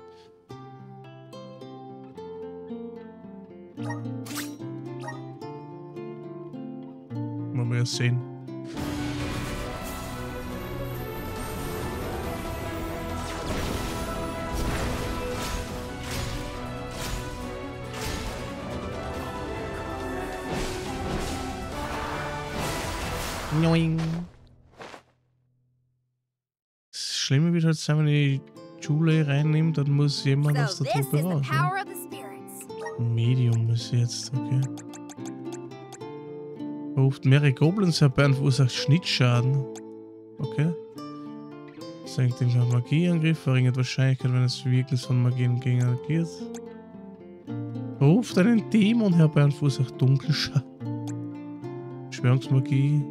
Wollen wir ja sehen. Noing. Das Schlimme wird halt sein, wenn ich die Schule reinnehme, dann muss jemand aus der Truppe raus. Ne? Medium ist jetzt, okay. Ruft mehrere Goblins herbei und verursacht Schnittschaden. Okay. Senkt den Magieangriff, verringert Wahrscheinlichkeit, wenn das Wirken von Magie im Gegner agiert. Ruft einen Dämon herbei und verursacht Dunkelschaden. Beschwörungsmagie.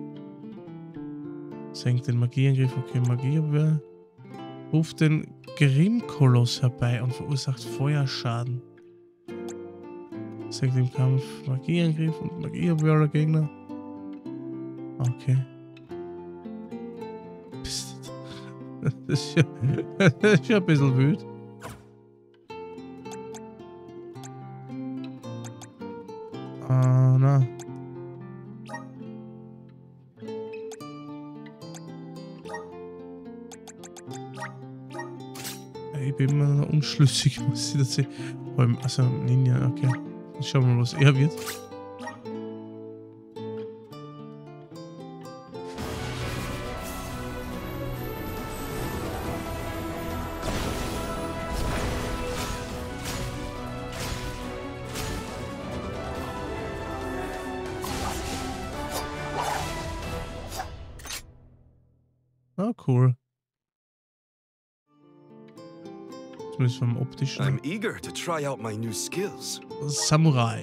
Senkt den Magieangriff, okay, Magieabwehr. Ruft den Grimmkoloss herbei und verursacht Feuerschaden. Senkt im Kampf Magieangriff und Magieabwehr aller Gegner. Okay. Das ist ja ein bisschen wild. Ah, na. Ich bin immer noch unschlüssig, muss ich das sehen. Also, Ninja, okay. Schauen wir mal, was er wird. Oh, cool. Zumindest vom optischen. I'm eager to try out my new skills. Samurai.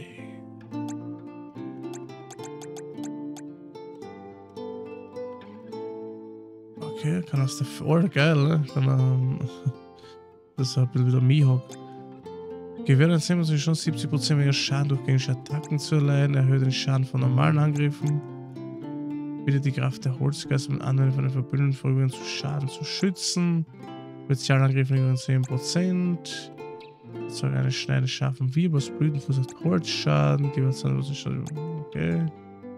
Okay, kann aus der Voll geil, ne? Kann er. Das ist ein bisschen wieder Mihawk. Gewährt ein Samurai schon 70% weniger Schaden durch gegnerische Attacken zu erleiden, erhöht den Schaden von normalen Angriffen. Bietet die Kraft der Holzgeister und Anwendung von den Verbündeten vorübergehend zu Schaden zu schützen. Spezialangriff über 10%. Soll eine Schneide schaffen. Wie was Blüten versucht Holzschaden. Okay.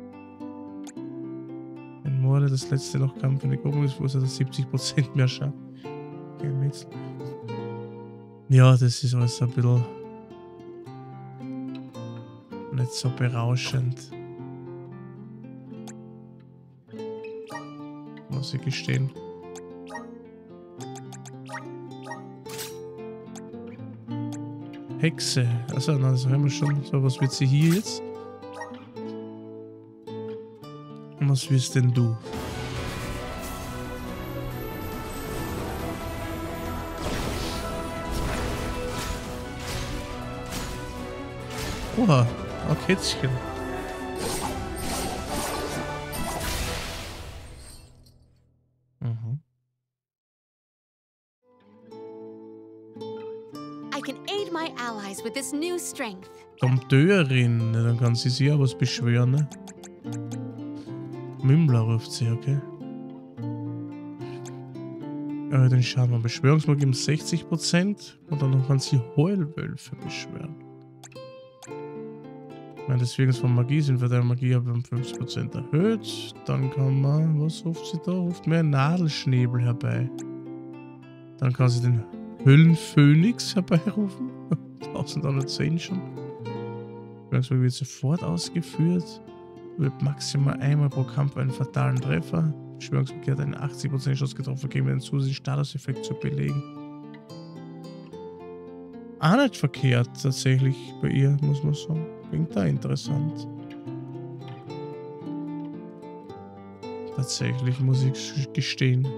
Ein Morde, das letzte noch Kampf in die Goblins verursacht 70% mehr Schaden. Okay, mit. Ja, das ist alles ein bisschen nicht so berauschend. Muss ich gestehen. Hexe. Also, na, das haben wir schon. So, was wird sie hier jetzt? Und was wirst denn du? Oha, ein Kätzchen. With this new strength. Dompteurin, dann kann sie sich auch was beschwören, ne? Mümmler ruft sie, okay. Den Schaden von Beschwörungsmagie um 60% und dann kann sie Heulwölfe beschwören. Ich meine, deswegen von Magie sind wir der Magie aber um 50% erhöht. Dann kann man, was ruft sie da? Ruft mehr Nadelschnäbel herbei. Dann kann sie den Höllenphönix herbeirufen. 1110 schon. Beschwörungsmagie wird sofort ausgeführt. Wird maximal einmal pro Kampf einen fatalen Treffer. Beschwörungsmagie hat einen 80% Schuss getroffen, gegen einen zusätzlichen Statuseffekt zu belegen. Auch nicht verkehrt tatsächlich bei ihr, muss man sagen. Klingt da interessant. Tatsächlich, muss ich gestehen.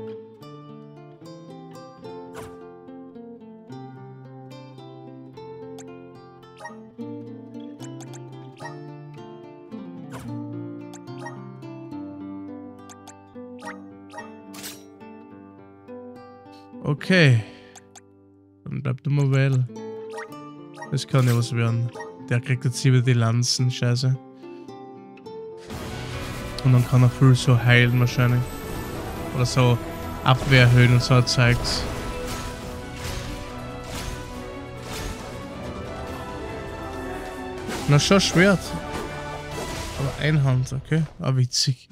Okay. Dann bleibt immer weil. Das kann ja was werden. Der kriegt jetzt hier wieder die Lanzen, scheiße. Und dann kann er viel so heilen wahrscheinlich. Oder so Abwehr erhöhen und so Zeugs. Na schon Schwert. Aber Einhand, okay. Ah, witzig.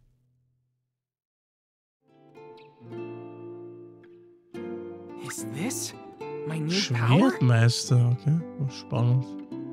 Is this my new power? Schwertmeister, okay. Oh, spannend.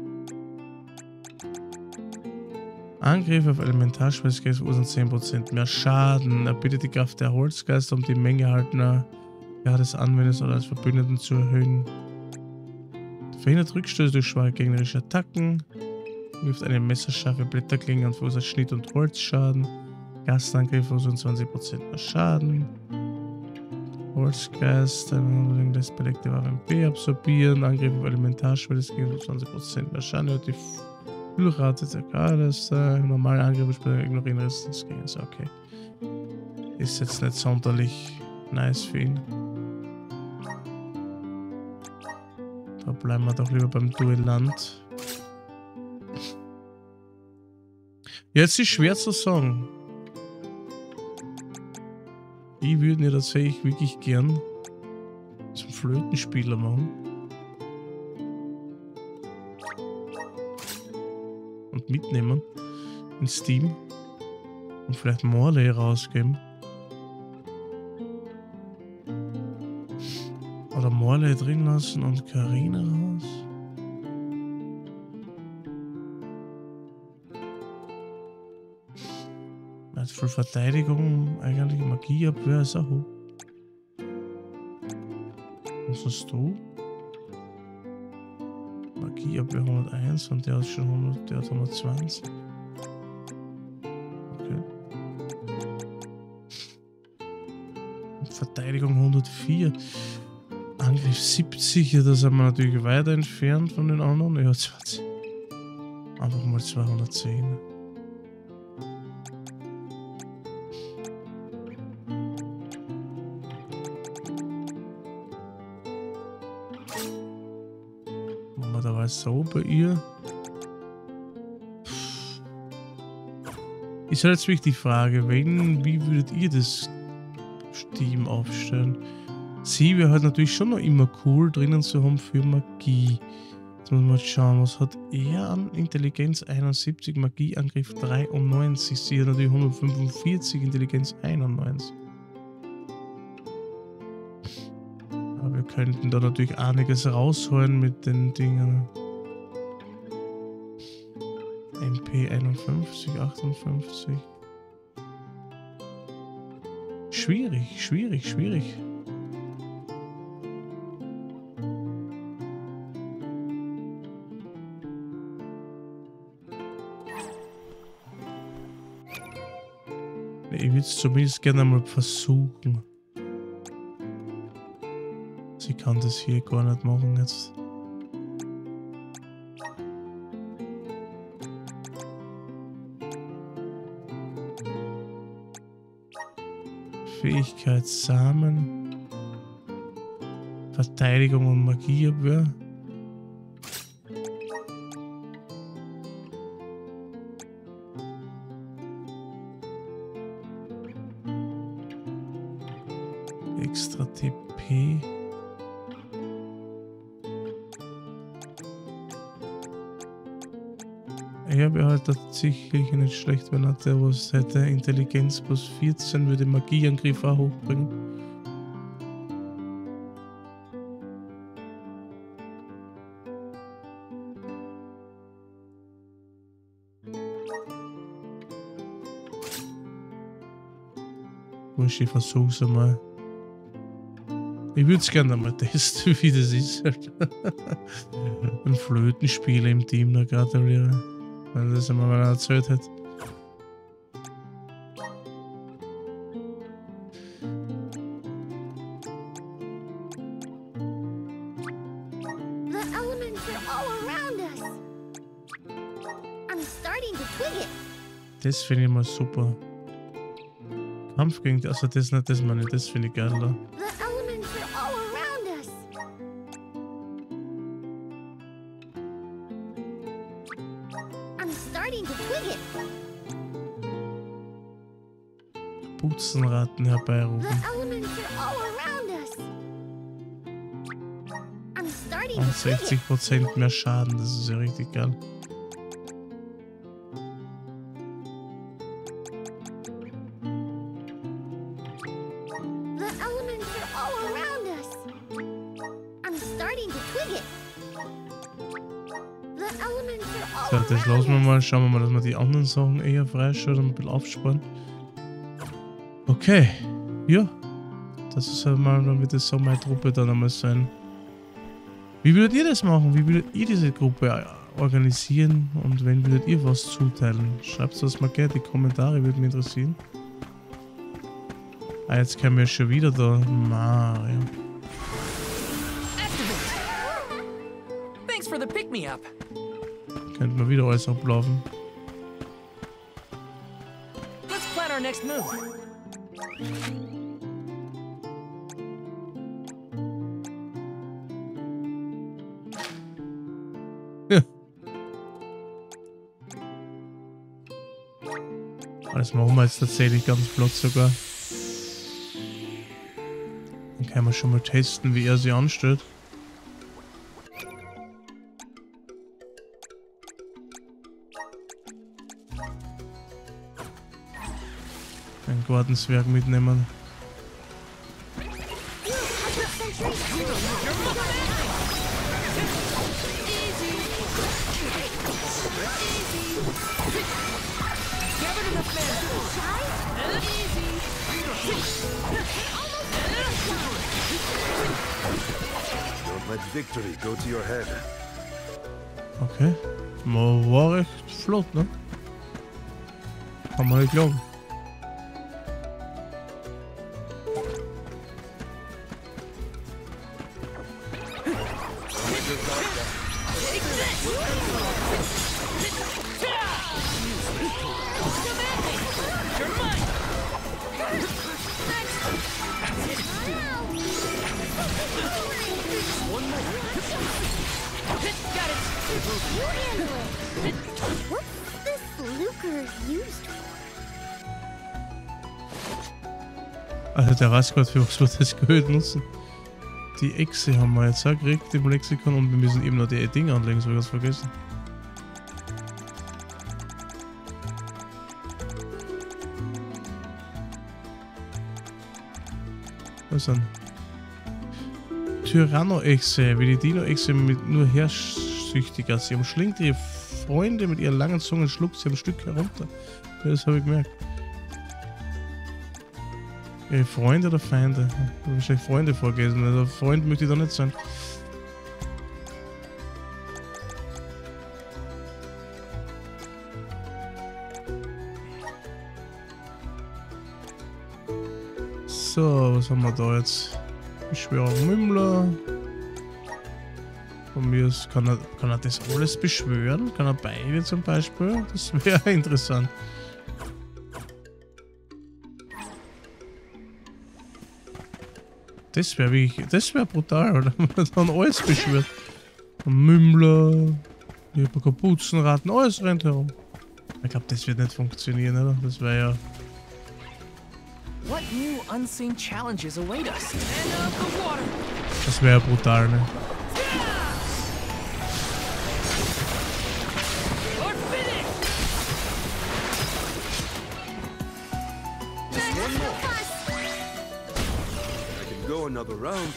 Angriff auf Elementarschwestgeist verursachen 10% mehr Schaden. Er bittet die Kraft der Holzgeister, um die Menge erhaltener des Anwenders oder als Verbündeten zu erhöhen. Verhindert Rückstöße durch schwache gegnerische Attacken. Wirft eine messerscharfe Blätterklinge und verursacht Schnitt- und Holzschaden. Gastenangriff verursachen 20% mehr Schaden. Holzgeist, lässt belegte Waffen B absorbieren. Angriff auf Elementarschwestgeist 20% mehr Schaden. Die Füllrate der Grades, normale Angriffe ignorieren Resistenzgegner. Okay. Ist jetzt nicht sonderlich nice für ihn. Da bleiben wir doch lieber beim Duellant. Jetzt ist schwer zu sagen. Ich würde ja tatsächlich wirklich gern zum Flötenspieler machen. Und mitnehmen in Steam und vielleicht Morley rausgeben. Oder Morley drin lassen und Karina raus. Er hat viel Verteidigung, eigentlich Magieabwehr ist auch hoch. Was hast du? Magieabwehr 101 und der hat schon 100, der hat 120. Okay. Und Verteidigung 104. Angriff 70, ja, da sind wir natürlich weiter entfernt von den anderen. Ja, 20. Einfach mal 210. So bei ihr. Ist halt jetzt wirklich die Frage, wie würdet ihr das Team aufstellen? Sie wäre halt natürlich schon noch immer cool drinnen zu haben für Magie. Jetzt muss man mal schauen, was hat er an Intelligenz 71, Magieangriff 93, sie hat natürlich 145, Intelligenz 91. Aber wir könnten da natürlich einiges rausholen mit den Dingen. MP 51, 58. Schwierig, schwierig, schwierig. Ich würde es zumindest gerne mal versuchen. Sie kann das hier gar nicht machen jetzt. Fähigkeit Samen. Verteidigung und Magieabwehr. extra TP. Er wäre halt tatsächlich nicht schlecht, wenn er der was hätte. Intelligenz plus 14 würde Magieangriff auch hochbringen. Ich versuch's einmal. Ich würde es gerne mal testen, wie das ist. Ein Flötenspieler im Team, da gratuliere. Wenn das einmal mal erzählt hat. The elements are all around us. I'm starting to twig it. Das finde ich mal super. Kampf gegen die, also das nicht, das meine ich, das finde ich geil da. The elements are all around us. I'm starting to twig it. Putzenratten The herbeirufen. elements are all around us. I'm starting Und to twig it. 60% mehr Schaden, das ist ja richtig geil. The elements are all around us. I'm starting to twig it. The elements are all So, das lassen wir around us. mal. Schauen wir mal, dass wir die anderen Sachen eher freischalten und ein bisschen aufsparen. Okay. Ja. Das ist halt mal, dann wird das so meine Truppe dann einmal sein. Wie würdet ihr das machen? Wie würdet ihr diese Gruppe organisieren? Und wenn würdet ihr was zuteilen? Schreibt das mal gerne in die Kommentare, würde mich interessieren. Ah, jetzt können wir schon wieder da. Mario. Thanks for the pick-me-up. Könnte man wieder alles ablaufen. Let's plan our next move. Ja. Das machen wir jetzt tatsächlich ganz flott sogar. Dann können wir schon mal testen, wie er sie anstellt. Den Gartenzwerg mitnehmen. Don't let victory go to your head. Okay. War recht flott, ne? Kann man nicht glauben. What's this Lucre used for? Also der weiß gerade, für was wir das Geld nutzen. Die Echse haben wir jetzt auch gekriegt im Lexikon und wir müssen eben noch die Dinge anlegen, so habe ich das vergessen. Was ist denn? Tyranno-Echse, wie die Dino-Echse mit nur herrschsüchtiger. Sie umschlingt ihre Freunde mit ihren langen Zungen, schluckt sie ein Stück herunter. Ja, das habe ich gemerkt. Ihre Freunde oder Feinde? Ich habe wahrscheinlich Freunde vorgelesen, also Freund möchte ich da nicht sein. So, was haben wir da jetzt? Beschwörer Mümmler. Von mir aus kann er das alles beschwören? Kann er beide zum Beispiel? Das wäre interessant. Das wäre wirklich, das wäre brutal, oder? Wenn man dann alles beschwört. Mümmler, Kapuzenratten, alles rennt herum. Ich glaube, das wird nicht funktionieren, oder? Das wäre ja... What New unseen challenges await us. And the water. Das wäre brutal, ne? Or finish. Just one more. I can go another round.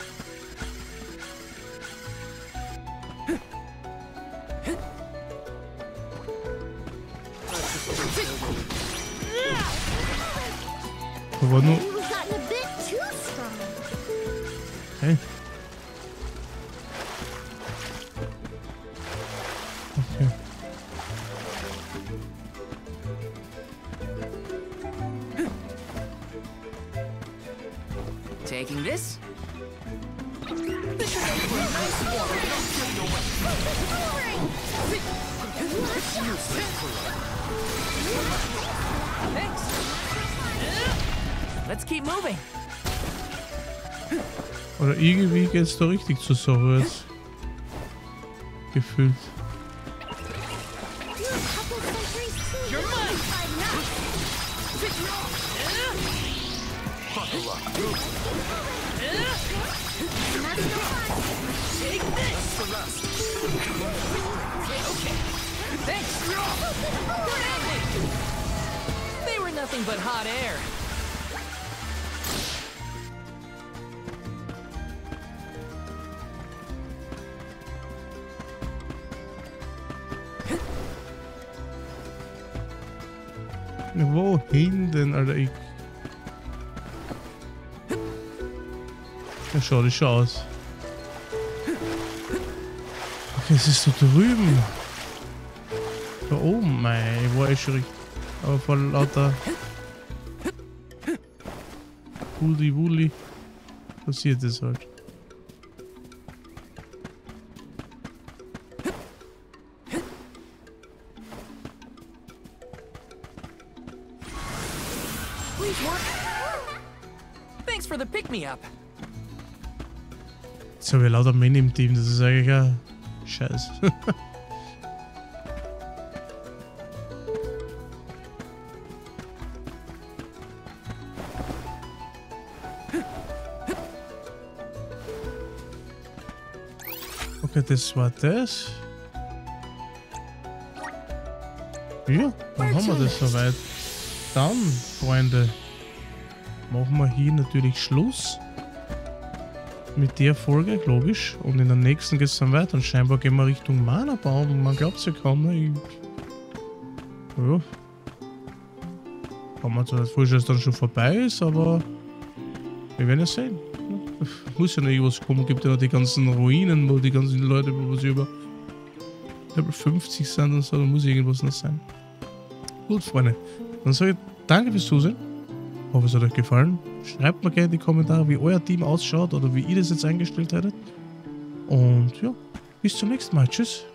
Aber nur. You've gotten a bit too strong. Hey. Okay. Taking this. Thanks. Let's keep moving. Oder irgendwie geht's da richtig zur Sache jetzt. Gefühlt. You're a couple centuries too You're mine. five knots. Buckle up. And that's no fun. Take this. That's the rest. Okay. Thanks. Good at me. They were nothing but hot air. Wohin denn, Alter? Ich. Ja, schau dich schon aus. Okay, es ist da drüben. Da oben, mei, ich war schon richtig. Aber voll lauter Wuli passiert es halt. Please work. Thanks for the pick-me-up. Jetzt habe ich lauter Männer im Team, das ist eigentlich ein Scheiß. Okay, das war das. Ja, dann haben wir das soweit. Dann, Freunde, machen wir hier natürlich Schluss mit der Folge, logisch. Und in der nächsten geht es dann weiter. Und scheinbar gehen wir Richtung Mana-Baum. Man glaubt es ja kaum. Ne? Ja. Kann man zwar nicht vorstellen, dass das dann schon vorbei ist, aber wir werden es sehen. Ja. Muss ja noch irgendwas kommen. Gibt ja noch die ganzen Ruinen, wo die ganzen Leute, wo sie über Level 50 sind und so. Da muss irgendwas noch sein. Gut, Freunde. Dann sage ich danke fürs Zusehen. Hoffe, es hat euch gefallen. Schreibt mir gerne in die Kommentare, wie euer Team ausschaut oder wie ihr das jetzt eingestellt hättet. Und ja, bis zum nächsten Mal. Tschüss.